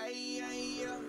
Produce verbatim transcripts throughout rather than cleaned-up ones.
ay, ay, yeah.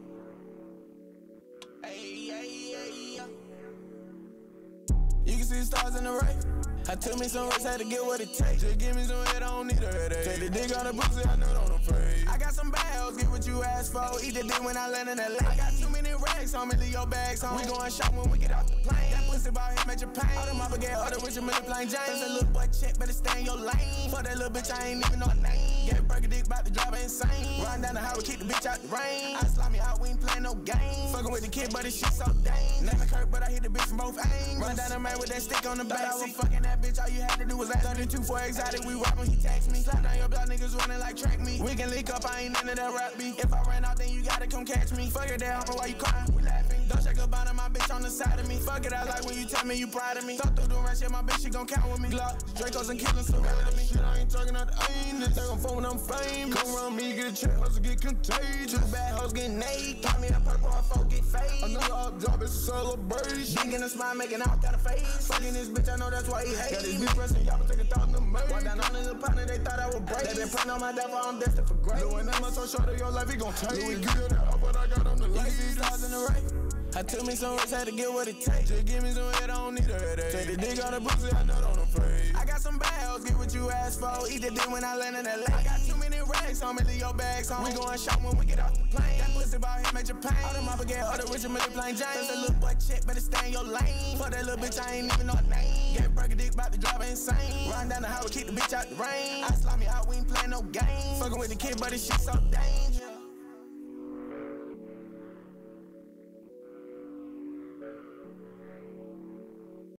Ay, ay, ay, yeah. You can see the stars in the right. I took me some risks, had to get what it takes. Just give me some head, I don't need a headache. Take the dick on the pussy, I know don't afraid. I got some bad hoes, get what you asked for. Eat the dick when I land in L A. I got too many racks on me, leave your bags on. We going shop when we get off the plane. That pussy about him at your pain. All them mama get order with your million plain Jane. There's a little boy check, better stay in your lane. Fuck that little bitch, I ain't even know her name. Get break a dick, bout to drive her insane. Run down the highway, keep the bitch out the rain. I slide me out, we ain't playing no game. Fucking with the kid, but this shit so dang. Name it Kurt, but I hit the bitch from both angles. Run down the man with that stick on the back. I was fucking that bitch, all you had to do was ask. thirty-two for exotic, we robbing, he text me. Slap down your block, niggas running like track me. We can link up, I ain't into that rap beat. If I ran out, then you gotta come catch me. Fuck it, that homie, why you crying? We laughing. Don't shake up out of my bitch on the side of me. Fuck it, I like when you tell me you proud of me. Thought through the rest, yeah, my bitch, she gon' count with me. Glock, Dracos and killers surrounding me. Shit, I ain't talking out the anus. They gon' phone when I'm famous. Come around me, get a check, hustle, get contagious. Two bad hoes get naked. Call me a purple, or folk get fade. Another up job, it's a celebration. Big in the smile, making all kind of face. Fucking this bitch, I know that's why he hate. Got this bitch pressing, y'all take a thousand to make. Walk down on the partner, they thought I would break. They been putting on my devil, I'm destined for great. Doing that much so short of your life, he gon' take. Louis get it out, but I got on the light. These stars in the right. I took me some risks, had to get what it takes. Just give me some head, I don't need a headache. Take the dick on the pussy, I know don't afraid. I got some bad hoes, get what you asked for. Eat the dick when I land in L A. I got too many racks on me, leave your bags on. We going shop when we get off the plane. That pussy about him at your pain. All them mama get order with your million plain Jane. There's a little boy check, better stay in your lane. Fuck that little bitch, I ain't even know her name. Get break a dick, bout to drive her insane. Run down the highway, keep the bitch out the rain. I slide me out, we ain't playing no game. Fucking with the kid, but this shit so dangerous.